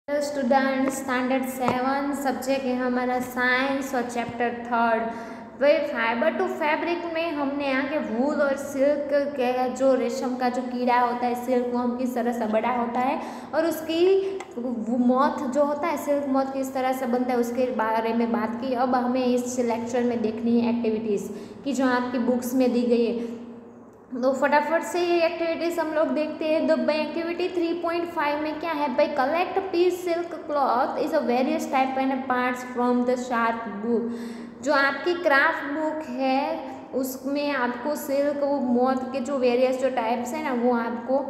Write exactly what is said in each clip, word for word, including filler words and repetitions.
Student standard seven subject है हमारा science और चैप्टर थर्ड। वही फाइबर टू फैब्रिक में हमने आगे वूल और सिल्क के जो रेशम का जो कीड़ा होता है सिल्क वो हम किस तरह से बड़ा होता है और उसकी मौत जो होता है सिल्क मौत किस तरह से बनता है उसके बारे में बात की। अब हमें इस लेक्चर में देखनी है एक्टिविटीज़ की जो आपकी बुक्स में दी गई है, तो फटाफट से ये एक्टिविटीज हम लोग देखते हैं। तो भाई एक्टिविटी थ्री पॉइंट फाइव में क्या है भाई, collect piece silk cloth is a various type and parts from the sharp book. जो आपकी क्राफ्ट बुक है उसमें आपको सिल्क वो मोथ के जो वेरियस जो टाइप्स हैं ना वो आपको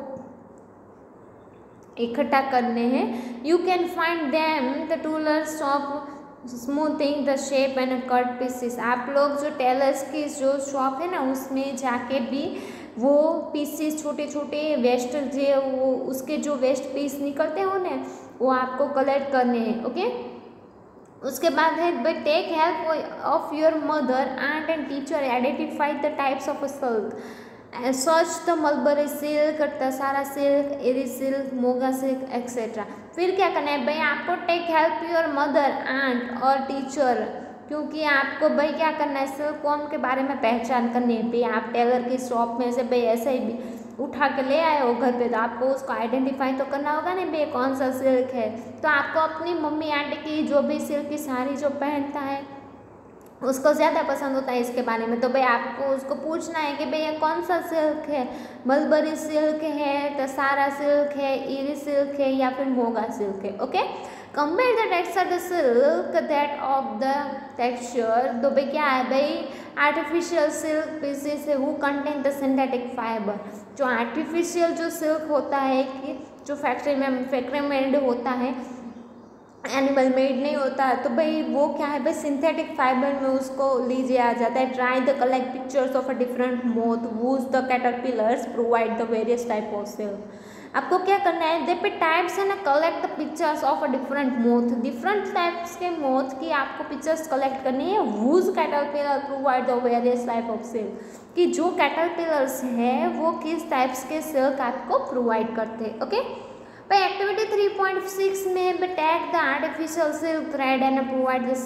इकट्ठा करने हैं। You can find them the tailors of smoothing the shape and cut pieces. आप लोग जो टेलर्स की जो शॉप है ना उसमें जाके भी वो पीसेस छोटे छोटे वेस्ट जो वो उसके जो वेस्ट पीस निकलते हो ना वो आपको कलेक्ट करने हैं। ओके, उसके बाद है but take help of your mother aunt and teacher identify the types of silk such the mulberry silk, tasar silk, eri silk, muga silk etcetera. फिर क्या करना है भाई, आपको take help your mother aunt और टीचर, क्योंकि आपको भाई क्या करना है सिल्क फॉर्म के बारे में पहचान करनी है। भाई आप टेलर की शॉप में से भाई ऐसे ही उठा के ले आए हो घर पे तो आपको उसको आइडेंटिफाई तो करना होगा ना भाई कौन सा सिल्क है। तो आपको अपनी मम्मी आंटी की जो भी सिल्क की साड़ी जो पहनता है उसको ज़्यादा पसंद होता है इसके बारे में, तो भाई आपको उसको पूछना है कि भैया कौन सा सिल्क है, मलबरी सिल्क है, तसारा सिल्क है, इरी सिल्क है या फिर मोगा सिल्क है। Okay, compare the texture the silk that of the texture. तो भाई क्या है भाई, आर्टिफिशियल सिल्क पीसेस है वो कंटेन द सिंथेटिक फाइबर। जो आर्टिफिशियल जो सिल्क होता है कि जो फैक्ट्री में फैक्ट्री मेड होता है एनिमल मेड नहीं होता है, तो भाई वो क्या है भाई सिंथेटिक फाइबर में उसको लीजिए आ जाता है। Try the collect pictures of a different moth whose the caterpillars provide the various type of silk. आपको क्या करना है दे पे टाइप्स है ना, collect the pictures of a different moth, different types के मोथ की आपको पिक्चर्स कलेक्ट करनी है। Whose caterpillar provide the various type of silk, कि जो कैटरपिलर्स है वो किस टाइप्स के सिल्क आपको प्रोवाइड करते हैं। ओके, भाई एक्टिविटी थ्री पॉइंट सिक्स में tag the artificial silk thread and provide the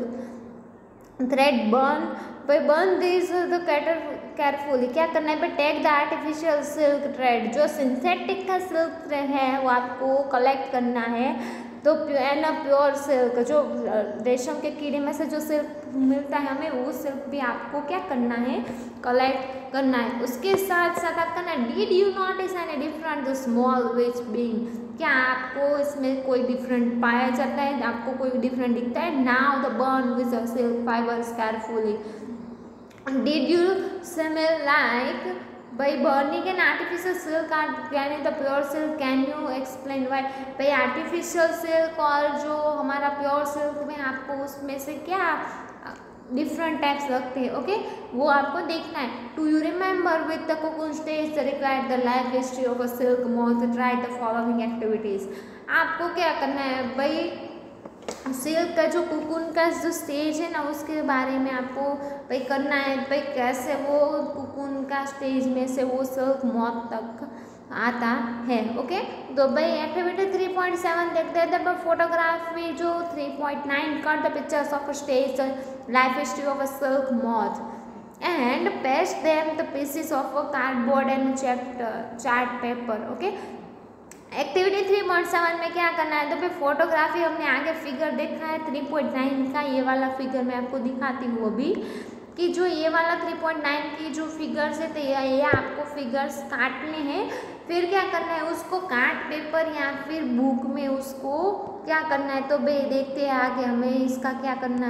silk thread burn. भाई burn this the cater carefully. क्या करना है भाई, tag the artificial silk thread. जो सिंथेटिक का सिल्क थ्रेड है वो आपको कलेक्ट करना है। तो एंड प्योर सिल्क जो रेशम के कीड़े में से जो सिल्क मिलता है हमें वो सिल्क भी आपको क्या करना है कलेक्ट करना है। उसके साथ साथ आप करना did you notice any different the small which being. क्या आपको इसमें कोई डिफरेंट पाया जाता है, आपको कोई डिफरेंट दिखता है। Now the burn with the silk fibres carefully. Did you smell like भाई बर्निंग एन आर्टिफिशियल सिल्क यानी the pure silk, can you explain why. भाई आर्टिफिशियल सिल्क और जो हमारा प्योर सिल्क में आपको उसमें से क्या डिफरेंट टाइप्स लगते हैं। ओके, वो आपको देखना है। To you remember with the cocoon stage the required the life history of a silk moth, try the following activities. आपको क्या करना है भाई, सिल्क का जो कुकुन का जो स्टेज है ना उसके बारे में आपको भाई करना है। भाई कैसे वो कुकुन का स्टेज में से वो सिल्क मौत तक आता है। ओके, तो भाई एक्टिविटी थ्री पॉइंट सेवन देखते हैं। तो फोटोग्राफी जो three point nine cut the pictures of a stage life history of a silk moth and paste them the pieces of a cardboard and chapter chart paper. Okay, activity three point seven में क्या करना है, तो फिर photography हमने आगे figure देखा है थ्री पॉइंट नाइन का, ये वाला फिगर मैं आपको दिखाती हूँ अभी कि जो ये वाला थ्री पॉइंट नाइन की जो फिगर्स है तो ये आपको फिगर्स काटने हैं। फिर क्या करना है उसको कार्ड पेपर या फिर बुक में उसको क्या करना है, तो भाई देखते हैं आगे हमें इसका क्या करना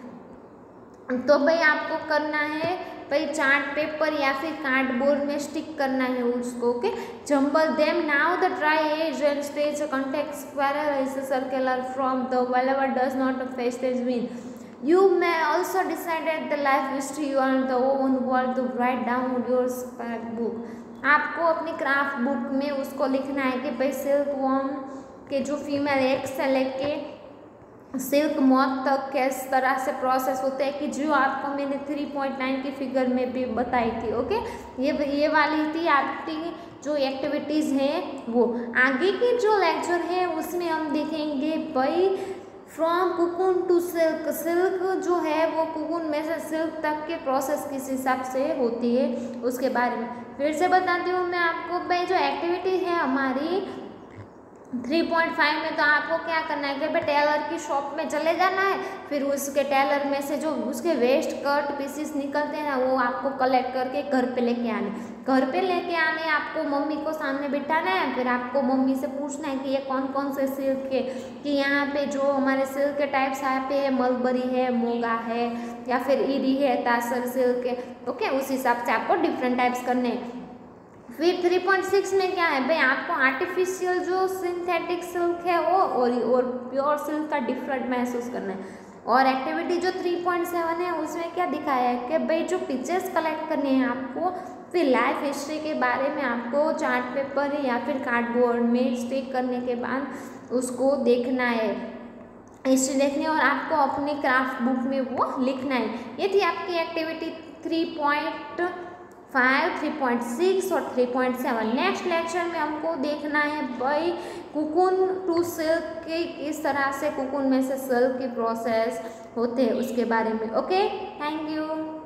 है। तो भाई आपको करना है भाई चार्ट पेपर या फिर कार्डबोर्ड में स्टिक करना है उसको। Okay, jumble them now the try edge and stage contact square is circular from the velour does not face the win. You may also decided the life history on the own world to write down your scrap book. आपको अपनी craft book में उसको लिखना है कि भाई silk worm के जो फीमेल एग से लेके सिल्क मॉथ तक किस तरह से प्रोसेस होते हैं कि जो आपको मैंने थ्री पॉइंट नाइन की फिगर में भी बताई थी। ओके, ये ये वाली थी आपकी जो एक्टिविटीज़ हैं वो। आगे की जो लेक्चर है उसमें हम देखेंगे भाई from cocoon to silk, silk जो है वो कुकून में से सिल्क तक के प्रोसेस किस हिसाब से होती है उसके बारे में। फिर से बताती हूँ मैं आपको भाई, जो एक्टिविटी है हमारी थ्री पॉइंट फाइव में, तो आपको क्या करना है कि भाई टेलर की शॉप में चले जाना है, फिर उसके टेलर में से जो उसके वेस्ट कट पीसीस निकलते हैं ना वो आपको कलेक्ट करके घर पे लेके आने। घर पे लेके आने आपको मम्मी को सामने बिठाना है, फिर आपको मम्मी से पूछना है कि ये कौन कौन से सिल्क के, कि यहाँ पे जो हमारे सिल्क के टाइप्स यहाँ पे है, मलबरी है, मोगा है, या फिर ईरी है, तासर सिल्क है। ओके, उस हिसाब से आपको डिफरेंट टाइप्स करने हैं। फिर थ्री पॉइंट सिक्स में क्या है भाई, आपको आर्टिफिशियल जो सिंथेटिक सिल्क है वो और और प्योर सिल्क का डिफरेंट महसूस करना है। और एक्टिविटी जो थ्री पॉइंट सेवन है उसमें क्या दिखाया है कि भाई जो पिक्चर्स कलेक्ट करने हैं आपको, फिर लाइफ हिस्ट्री के बारे में आपको चार्ट पेपर या फिर कार्डबोर्ड में स्टिक करने के बाद उसको देखना है, हिस्ट्री देखनी है, और आपको अपनी क्राफ्ट बुक में वो लिखना है। ये थी आपकी activity three point five, three point six और three point seven. Next lecture में हमको देखना है भाई कुकून टू सिल्क के किस तरह से कुकून में से सिल्क की प्रोसेस होते हैं उसके बारे में। Okay, thank you.